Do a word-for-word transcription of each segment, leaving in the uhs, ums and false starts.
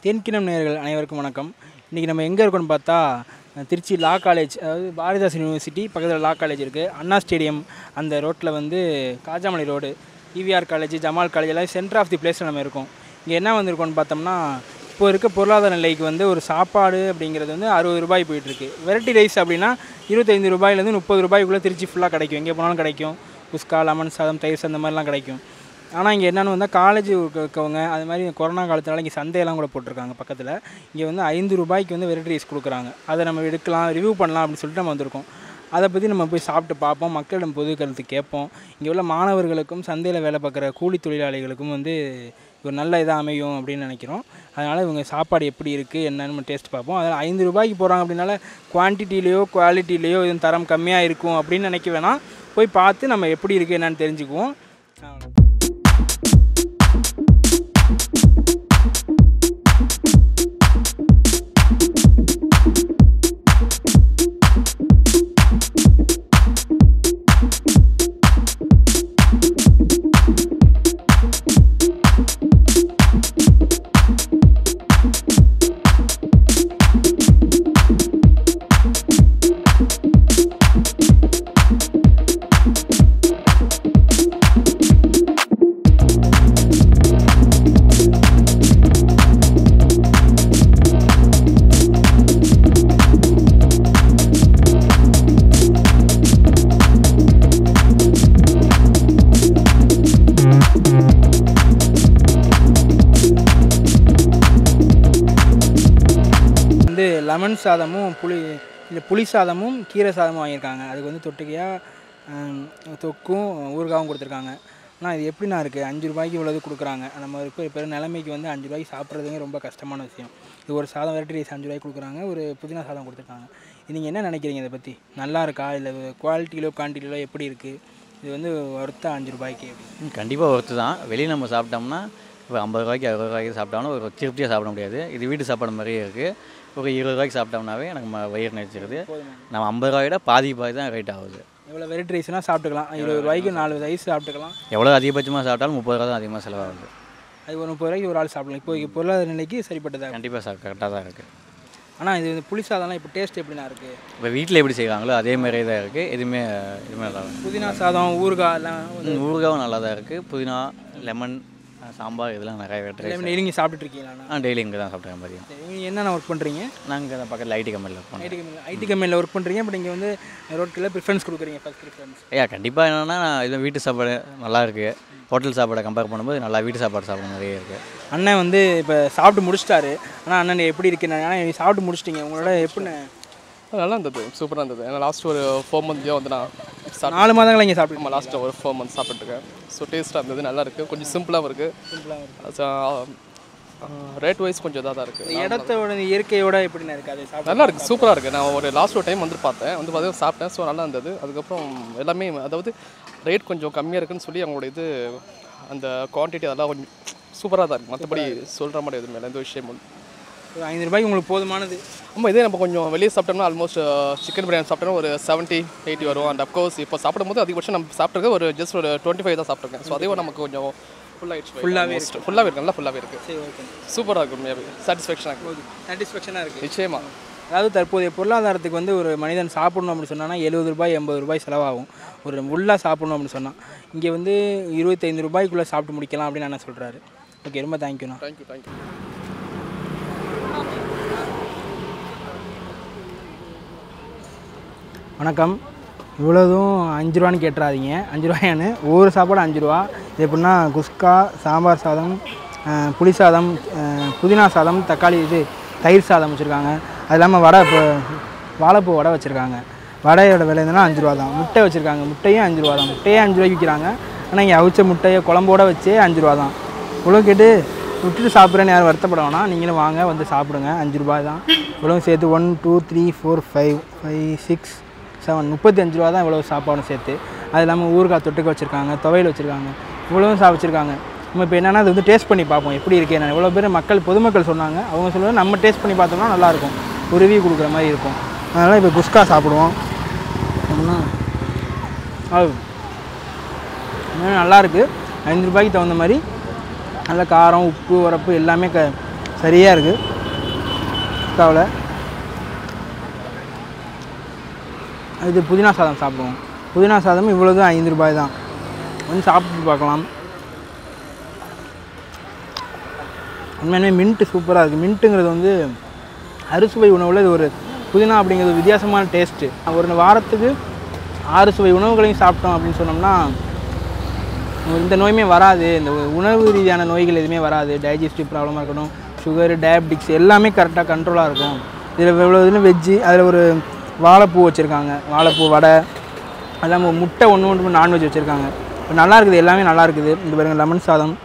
தென்கிணம் நேயர்கள் அனைவருக்கும் வணக்கம். இன்றைக்கி நம்ம எங்கே இருக்கோன்னு பார்த்தா திருச்சி லா காலேஜ், அதாவது பாரதிதாசன் யூனிவர்சிட்டி பக்கத்தில் லா காலேஜ் இருக்குது. அண்ணா ஸ்டேடியம் அந்த ரோட்டில் வந்து Kajamalai road, EVR college, Jamal college எல்லாம் சென்டர் ஆஃப் தி பிளேஸில் நம்ம இருக்கோம். இங்கே என்ன வந்திருக்கோன்னு பார்த்தோம்னா, இப்போ இருக்க பொருளாதார நிலைக்கு வந்து ஒரு சாப்பாடு அப்படிங்கிறது வந்து அறுபது ரூபாய் போயிட்டுருக்கு. வெரைட்டி ரைஸ் அப்படின்னா இருபத்தைந்து ரூபாயிலேருந்து முப்பது ரூபாய்க்குள்ளே திருச்சி ஃபுல்லாக கிடைக்கும். எங்கே போனாலும் கிடைக்கும். குஸ்கா, லெமன் சாதம், தயிர் சாதம் இந்த மாதிரிலாம் கிடைக்கும். ஆனால் இங்கே என்னென்னு வந்தால் காலேஜ் இருக்கவங்க அது மாதிரி கொரோனா காலத்தினால இங்கே சந்தையெல்லாம் கூட போட்டிருக்காங்க பக்கத்தில். இங்கே வந்து ஐந்து ரூபாய்க்கு வந்து வெரைட்டி ரைஸ் கொடுக்குறாங்க. அதை நம்ம எடுக்கலாம், ரிவ்யூ பண்ணலாம் அப்படின்னு சொல்லிட்டு நம்ம வந்திருக்கோம். அதை பற்றி நம்ம போய் சாப்பிட்டு பார்ப்போம், மக்களிடம் பொது கருத்து கேட்போம். இங்கே உள்ள மாணவர்களுக்கும் சந்தையில் வேலை பார்க்குற கூலி தொழிலாளிகளுக்கும் வந்து ஒரு நல்ல இதாக அமையும் அப்படின்னு நினைக்கிறோம். அதனால் இவங்க சாப்பாடு எப்படி இருக்குது என்னென்னு நம்ம டேஸ்ட் பார்ப்போம். அதில் ஐந்து ரூபாய்க்கு போகிறாங்க அப்படின்னால குவான்டிட்டிலேயோ குவாலிட்டிலேயோ எதுவும் தரம் கம்மியாக இருக்கும் அப்படின்னு நினைக்க வேணாம். போய் பார்த்து நம்ம எப்படி இருக்குது என்னென்னு தெரிஞ்சுக்குவோம். வந்து லெமன் சாதமும் புளி இல்லை புளி சாதமும் கீரை சாதமும் வாங்கியிருக்காங்க. அதுக்கு வந்து தொட்டுக்கையாக தொக்கும் ஊறுகாவும் கொடுத்துருக்காங்க. ஆனால் இது எப்படின்னா இருக்குது, அஞ்சு ரூபாய்க்கு இவ்வளவு கொடுக்குறாங்க. நம்ம இப்போ இப்போ நிலைமைக்கு வந்து அஞ்சு ரூபாய்க்கு சாப்பிட்றதுங்க ரொம்ப கஷ்டமான விஷயம். இது ஒரு சாதம் வெரைட்டி ரைஸ் அஞ்சு ரூபாய்க்கு கொடுக்குறாங்க, ஒரு புதினா சாதம் கொடுத்துருக்காங்க. இது நீங்கள் என்ன நினைக்கிறீங்க இதை பற்றி? நல்லா இருக்கா, இல்லை குவாலிட்டியிலோ குவான்டிட்டியிலோ எப்படி இருக்குது? இது வந்து ஒர்த்தா அஞ்சு ரூபாய்க்கு? கண்டிப்பாக ஒர்த்து தான். வெளியே நம்ம சாப்பிட்டோம்னா இப்போ ஐம்பது ரூபாய்க்கு அறுபது ரூபாய்க்கு சாப்பிட்டோம்னா ஒரு திருப்தியாக சாப்பிட முடியாது. இது வீட்டு சாப்பாடு மாதிரியே இருக்குது. ஒரு இருபது ரூபாய்க்கு சாப்பிட்டோம்னாவே எனக்கு வயிறு நினைச்சிருது. நம்ம ஐம்பது ரூபாயோட பாதி பாதி தான் ரேட் ஆகுது. எவ்வளோ வெரைட்டி ரைஸ்னால் சாப்பிட்டுக்கலாம், இருபது ரூபாய்க்கு நாலு ரைஸ் சாப்பிட்டுக்கலாம். எவ்வளோ அதிகபட்சமாக சாப்பிட்டாலும் முப்பது ரூபா தான் அதிகமாக செலவாகுது. அது ஒரு முப்பது ரூபாய்க்கு ஒரு ஆள் சாப்பிடலாம். இப்போ பொருளாதார நிலைக்கு சரிப்பட்டதாக கண்டிப்பாக சா கரெக்டாக தான் இருக்குது. ஆனால் இது புளி சாதம்லாம் இப்போ டேஸ்ட் எப்படின்னா இருக்குது? இப்போ வீட்டில் எப்படி செய்வாங்களோ அதே மாதிரியே தான் இருக்குது. எதுவுமே எதுவுமே நல்லா இருக்குது. புதினா சாதம், ஊறுகாய் எல்லாம் ஊறுகாவும் நல்லா தான் இருக்குது. புதினா, லெமன், சாம்பார் இதெல்லாம் நிறைய வெரைட்டி ரைஸ். டெய்லி நீங்கள் சாப்பிட்டுட்டு இருக்கீங்களா? ஆ டெய்லி இங்கே தான் சாப்பிட்றேன். மதியம் நீங்கள் என்னென்ன ஒர்க் பண்ணுறீங்க? நாங்கள் தான் பக்கத்தில் ஐடி கம்பெனியில் ஒர்க் பண்ணுறோம். ஐடி கம்பெனியில் ஐடி கம்பெனியில் ஒர்க் பண்ணுறீங்க. பட் இங்கே வந்து ரோட்டில் ப்ரிஃபரன்ஸ் கொடுக்குறீங்க, ஃபஸ்ட் ப்ரிஃபரன்ஸ். ஐயா கண்டிப்பாக என்னென்னா இது வீட்டு சாப்பாடு நல்லா இருக்குது. ஹோட்டல் சாப்பாடை கம்பேர் பண்ணும்போது நல்லா வீட்டு சாப்பாடு சாப்பிட நிறைய இருக்குது. அண்ணன் வந்து இப்போ சாப்பிட்டு முடிச்சிட்டாரு. ஆனால் அண்ணன் எப்படி இருக்குன்னு, ஆனால் சாப்பிட்டு முடிச்சிட்டிங்க, உங்களோட எப்படின்னு? நல்லா இருந்தது, சூப்பராக இருந்தது. ஏன்னா லாஸ்ட் ஒரு ஃபோர் மந்த்லேயும் வந்து நான் நாலு மாதங்கள் இங்கே சாப்பிட்டு லாஸ்ட்டு ஒரு ஃபோர் மந்த்ஸ் சாப்பிட்டுருக்கேன். ஸோ டேஸ்ட்டாக இருந்தது, நல்லா இருக்குது. கொஞ்சம் சிம்பிளாகவும் இருக்குது. சிம்பிளாக ரேட் வைஸ் கொஞ்சம் இதாக தான் இருக்குது. இடத்தோட இயற்கையோட எப்படின்னா இருக்குது அது சாப்பிட்டு? நல்லா இருக்குது, சூப்பராக இருக்குது. நான் ஒரு லாஸ்ட் ஒரு டைம் வந்து பார்த்தேன், வந்து பார்த்தா சாப்பிட்டேன். ஸோ நல்லா இருந்தது. அதுக்கப்புறம் எல்லாமே அதாவது ரேட் கொஞ்சம் கம்மியாக இருக்குதுன்னு சொல்லி அவங்களோட இது அந்த குவான்டிட்டி அதெல்லாம் கொஞ்சம் சூப்பராக தான் இருக்குது. மற்றபடி சொல்கிற மாதிரி எதுவுமே இல்லை, எந்த விஷயம் ஒன்று. ஒரு ஐநூறு ரூபாய்க்கு உங்களுக்கு போதுமானது. ஆமாம், இதே நம்ம கொஞ்சம் வெளியே சாப்பிட்டோம்னா ஆல்மோஸ்ட் சிக்கன் பிரியாணி சாப்பிட்டோம்னா ஒரு செவன்ட்டி எயிட்டி வரும். அண்ட் அப்கோர்ஸ் இப்போ சாப்பிடும்போது அதிகபட்சம் நம்ம சாப்பிட்ருக்க ஒரு ஜஸ்ட் ஒரு டுவெண்ட்டி ஃபைவ் தான் சாப்பிட்ருக்கேன். ஸோ அதே நமக்கு கொஞ்சம் ஃபுல்லாகிடுச்சு. ஃபுல்லாகவே ஃபுல்லாகவே இருக்குது, நல்லா ஃபுல்லாகவே இருக்குது. சரி, ஓகே, சூப்பராக இருக்கும். உண்மையாகவே சாட்டிஸ்ஃபேக்ஷனாக இருக்குது. சாட்டிஸ்ஃபேக்ஷனாக இருக்குது நிச்சயமாக. அதாவது தற்போதைய பொருளாதாரத்துக்கு வந்து ஒரு மனிதன் சாப்பிடணும் அப்படின்னு சொன்னால் எழுபது ரூபாய் எண்பது ரூபாய் செலவாகும் ஒரு உள்ளாக சாப்பிடணும் அப்படின்னு சொன்னால். இங்கே வந்து இருபத்தைந்து ரூபாய்க்குள்ளே சாப்பிட்டு முடிக்கலாம் அப்படின்னு அண்ணன் சொல்கிறாரு. ஓகே, ரொம்ப தேங்க்யூண்ணா. Thank you thank you. வணக்கம். இவ்வளோதும் அஞ்சு ரூபான்னு கேட்டுறாதீங்க. அஞ்சு ரூபாயானு ஒவ்வொரு சாப்பாடு அஞ்சு ரூபா. இது எப்படின்னா குஸ்கா, சாம்பார் சாதம், புளி சாதம், புதினா சாதம், தக்காளி இது தயிர் சாதம் வச்சுருக்காங்க. அது இல்லாமல் வடை, இப்போ வாழைப்பூ வடை வச்சுருக்காங்க. வடையோட விலை என்னன்னா அஞ்சு ரூபா தான். முட்டை வச்சுருக்காங்க, முட்டையும் அஞ்சு ரூபா தான். முட்டையே அஞ்சு ரூபாய்க்கு விற்கிறாங்க. ஆனால் இங்கே அவிச்ச முட்டையை குழம்போட வச்சே அஞ்சு ரூபா தான். இவ்வளோ கேட்டு விட்டுட்டு சாப்பிட்றேன்னு யாரும் வருத்தப்பட வேணாம். நீங்களும் வாங்க, வந்து சாப்பிடுங்க. அஞ்சு ரூபாய் தான். இவ்வளோ சேர்த்து one two three four five five six seven முப்பத்தி அஞ்சு ரூபா தான் இவ்வளோ சாப்பாடும் சேர்த்து. அது இல்லாமல் ஊறுகாய் தொட்டுக்க வச்சுருக்காங்க, துவையல் வச்சுருக்காங்க, இவ்வளோவும் சா வச்சுருக்காங்க. நம்ம இப்போ என்னென்னா அது வந்து டேஸ்ட் பண்ணி பார்ப்போம் எப்படி இருக்குது என்ன. இவ்வளோ பேர் மக்கள் பொதுமக்கள் சொன்னாங்க, அவங்க சொல்லுவாங்க நம்ம டேஸ்ட் பண்ணி பார்த்தோம்னா நல்லாயிருக்கும், ஒரு ரிவ்யூ கொடுக்குற மாதிரி இருக்கும். அதனால் இப்போ குஸ்கா சாப்பிடுவோம். அப்படின்னா அது நல்லாயிருக்கு. ஐந்து ரூபாய்க்கு தகுந்த மாதிரி நல்ல காரம், உப்பு, உரப்பு எல்லாமே க சரியாக இருக்குது குஸ்காவில். இது புதினா சாதம் சாப்பிடுவோம். புதினா சாதம் இவ்வளோ தான், ஐந்து ரூபாய் தான். வந்து சாப்பிட்டு பார்க்கலாம். உண்மையுமே மின்ட்டு சூப்பராக இருக்குது. மின்ட்டுங்கிறது வந்து அறுசுவை உணவில் இது ஒரு புதினா அப்படிங்கிறது வித்தியாசமான டேஸ்ட்டு. ஒரு வாரத்துக்கு ஆறு சுவை உணவுகளையும் சாப்பிட்டோம் அப்படின்னு சொன்னோம்னா இந்த நோயுமே வராது. இந்த உணவு ரீதியான நோய்கள் எதுவுமே வராது. டைஜஸ்டிவ் ப்ராப்ளமாக இருக்கணும், சுகரு, டயபெட்டிக்ஸ் எல்லாமே கரெக்டாக கண்ட்ரோலாக இருக்கும். இதில் இவ்வளோ இதில் வெஜ்ஜு, அதில் ஒரு வாழைப்பூ வச்சுருக்காங்க, வாழைப்பூ வடை, அதெல்லாம் முட்டை ஒன்று ஒன்று நான்வெஜ் வச்சுருக்காங்க. இப்போ நல்லா இருக்குது, எல்லாமே நல்லா இருக்குது. இந்த பாருங்கள், லெமன் சாதம்,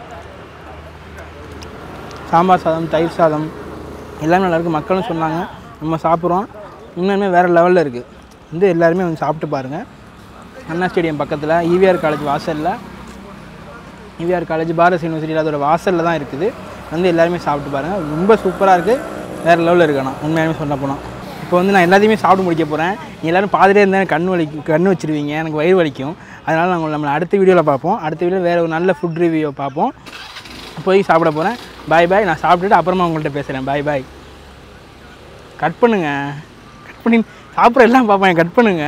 சாம்பார் சாதம், தயிர் சாதம் எல்லாமே நல்லாயிருக்கு. மக்களும் சொன்னாங்க, நம்ம சாப்பிட்றோம். இன்னுமே வேறு லெவலில் இருக்குது. வந்து எல்லாருமே வந்து சாப்பிட்டு பாருங்கள். அண்ணா ஸ்டேடியம் பக்கத்தில் ஈவிஆர் காலேஜ் வாசலில், ஈவிஆர் காலேஜ் பாரத் யூனிவர்சிட்டியில் அதோட வாசலில் தான் இருக்குது. வந்து எல்லாருமே சாப்பிட்டு பாருங்கள். ரொம்ப சூப்பராக இருக்குது, வேறு லெவலில் இருக்கணும் உண்மையாலுமே சொல்ல போனால். இப்போ வந்து நான் எல்லாத்தையுமே சாப்பிட்டு முடிக்க போகிறேன். நீங்கள் எல்லோரும் பாதிலே இருந்தால் கண் வலிக்கும், கண் வச்சுருவீங்க, எனக்கு வயிறு வலிக்கும். அதனால் நாங்கள் நம்மளை அடுத்த வீடியோவில் பார்ப்போம். அடுத்த வீடியோவில் வேறு ஒரு நல்ல ஃபுட் ரிவ்யூ பார்ப்போம். போய் சாப்பிட போகிறேன். பாய் பாய். நான் சாப்பிட்டுட்டு அப்புறமா உங்கள்கிட்ட பேசுகிறேன். பாய் பாய். கட் பண்ணுங்க, கட் பண்ணி சாப்பிட்ற எல்லாம் பார்ப்பேன். கட் பண்ணுங்க.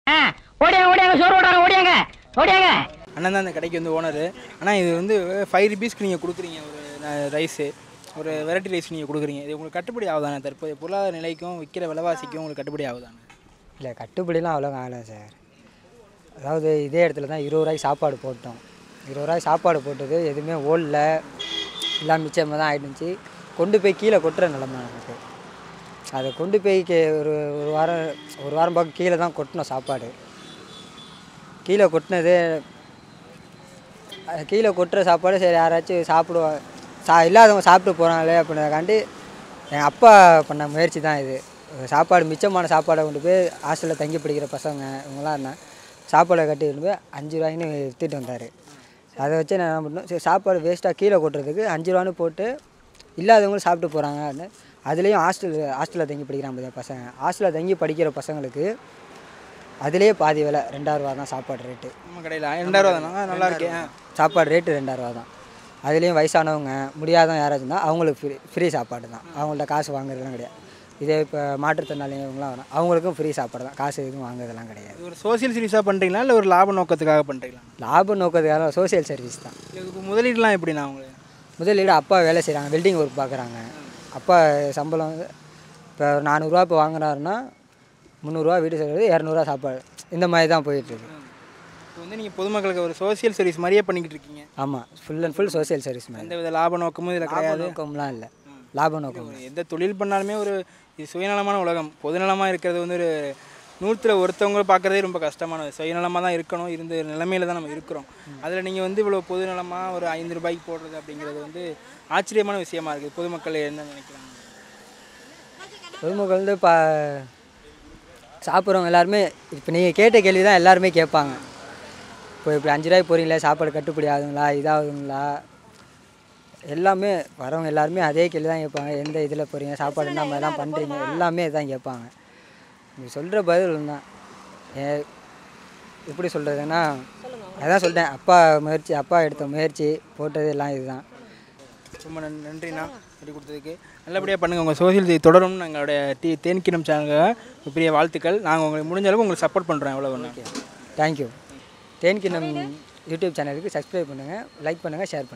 அண்ணன் தான் அந்த கடைக்கு வந்து ஓனரு. ஆனால் இது வந்து ஃபைவ் ருபீஸ்க்கு நீங்கள் கொடுக்குறீங்க ஒரு ரைஸு, ஒரு வெரைட்டி ரைஸ் நீங்கள் கொடுக்குறீங்க. இது உங்களுக்கு கட்டுப்படி ஆகுதானே? தற்போதைய பொருளாதார நிலைக்கும் விற்கிற விலைவாசிக்கும் உங்களுக்கு கட்டுப்படி ஆகுதானே? இல்லை, கட்டுப்படிலாம் அவ்வளோ ஆகலை சார். அதாவது இதே இடத்துல தான் இருபது ரூபாய்க்கு சாப்பாடு போட்டோம். இருபது ரூபாய்க்கு சாப்பாடு போட்டது எதுவுமே ஓடல, எல்லாம் மிச்சமாக தான் ஆகிடுச்சு. கொண்டு போய் கீழே கொட்டுற நிலமை நமக்கு. அதை கொண்டு போய் கே ஒரு ஒரு வாரம் ஒரு வாரம் பக்கம் கீழே தான் கொட்டினோம் சாப்பாடு. கீழே கொட்டினது கீழே கொட்டுற சாப்பாடு சரி யாராச்சும் சாப்பிடுவா சா இல்லாதவங்க சாப்பிட்டு போகிறாங்களே அப்படின்றதுக்காண்டி எங்கள் அப்பா பண்ண முயற்சி தான் இது. சாப்பாடு மிச்சமான சாப்பாடை கொண்டு போய் ஹாஸ்டலில் தங்கி படிக்கிற பசங்க இவங்களாம் இருந்தால் சாப்பாடை கட்டி கொண்டு போய் அஞ்சு ரூபாய்ன்னு விற்றுட்டு வந்தார். அதை வச்சு நான் என்ன பண்ணோம், சரி சாப்பாடு வேஸ்ட்டாக கீழே கொட்டுறதுக்கு அஞ்சு ரூபான்னு போட்டு இல்லாதவங்களும் சாப்பிட்டு போகிறாங்க. அதுலேயும் ஹாஸ்டல் ஹாஸ்டலில் தங்கி படிக்கிறாங்க பசங்க. ஹாஸ்டலில் தங்கி படிக்கிற பசங்களுக்கு அதுலேயே பாதி விலை ரெண்டாயிரரூவா தான் சாப்பாடு ரேட்டு. நம்ம கடையில் ரெண்டாயிரரூவா தானே? நல்லா இருக்கேன். சாப்பாடு ரேட்டு ரெண்டாயிரரூவா தான். அதுலேயும் வயசானவங்க முடியாதவங்க யாராச்சும் இருந்தால் அவங்களுக்கு ஃப்ரீ ஃப்ரீ சாப்பாடு தான். அவங்கள்ட்ட காசு வாங்குறதுலாம் கிடையாது. இதே இப்போ மாற்றுத்திறனாளிகள்லாம் வரும், அவங்களுக்கும் ஃப்ரீ சாப்பாடு தான், காசு எதுவும் வாங்குறதெல்லாம் கிடையாது. ஒரு சோசியல் சர்வீஸாக பண்ணுறீங்களா இல்லை ஒரு லாப நோக்கத்துக்காக பண்ணுறீங்களா? லாப நோக்கத்துக்காக சோசியல் சர்வீஸ் தான். இதுக்கு முதலீடுலாம் எப்படிண்ணா உங்களுக்கு? முதலீடு அப்பா வேலை செய்கிறாங்க, வெல்டிங் ஒர்க் பார்க்குறாங்க. அப்பா சம்பளம் வந்து இப்போ நானூறுரூவா இப்போ வாங்குறாருன்னா முந்நூறுரூவா வீடு செய்கிறது, இரநூறுவா சாப்பாடு, இந்த மாதிரி தான் போயிட்டுருக்கு. இப்போ வந்து நீங்கள் பொதுமக்களுக்கு ஒரு சோசியல் சர்வீஸ் மாதிரியே பண்ணிக்கிட்டு இருக்கீங்க. ஆமாம், full and full social service மாதிரி. எந்த வித லாப நோக்கமும் இதில் கிடையாது. நோக்கம்லாம் இல்லை, லாப நோக்கம். எந்த தொழில் பண்ணாலுமே ஒரு இது சுயநலமான உலகம். பொதுநலமாக இருக்கிறது வந்து ஒரு நூற்றில் ஒருத்தவங்க பார்க்குறதே ரொம்ப கஷ்டமானது. சுயநலமாக தான் இருக்கணும், இருந்த நிலைமையில தான் நம்ம இருக்கிறோம். அதில் நீங்கள் வந்து இவ்வளோ பொதுநலமாக ஒரு ஐந்து ரூபாய்க்கு போடுறது அப்படிங்கிறது வந்து ஆச்சரியமான விஷயமா இருக்குது. பொதுமக்கள் என்ன நினைக்கிறாங்க? பொதுமக்கள் வந்து இப்போ சாப்பிட்றவங்க எல்லாருமே இப்போ நீங்கள் கேட்ட கேள்வி தான் எல்லாருமே கேட்பாங்க. இப்போ இப்படி அஞ்சு ரூபாய்க்கு போகிறீங்களா, சாப்பாடு கட்டுப்படி ஆகுதுங்களா, இதாகுதுங்களா, எல்லாமே வரவங்க எல்லாருமே அதே கேள்வி தான் கேட்பாங்க. எந்த இதில் போகிறீங்க, சாப்பாடு என்ன மாதிரிலாம் பண்ணுறீங்க, எல்லாமே தான் கேட்பாங்க. நீ சொல்கிற பதில் தான் ஏ எப்படி சொல்கிறதுன்னா, அதான் சொல்லிட்டேன், அப்பா முயற்சி அப்பா எடுத்த முயற்சி போட்டது எல்லாம் இதுதான். ரொம்ப நன் நன்றிண்ணா சொல்லி கொடுத்ததுக்கு. நல்லபடியாக பண்ணுங்கள். உங்கள் சோசியல் செய்தி தொடரும்னு எங்களுடைய டி தேன்கிணம் சேனலுக்கு பெரிய வாழ்த்துக்கள். நாங்கள் உங்களுக்கு முடிஞ்ச அளவுக்கு உங்களுக்கு சப்போர்ட் பண்ணுறோம். எவ்வளோ ஒன்று. தேங்க்யூ. தேன்கிணம் யூடியூப் சேனலுக்கு சப்ஸ்கிரைப் பண்ணுங்கள், லைக் பண்ணுங்கள், ஷேர் பண்ணுங்கள்.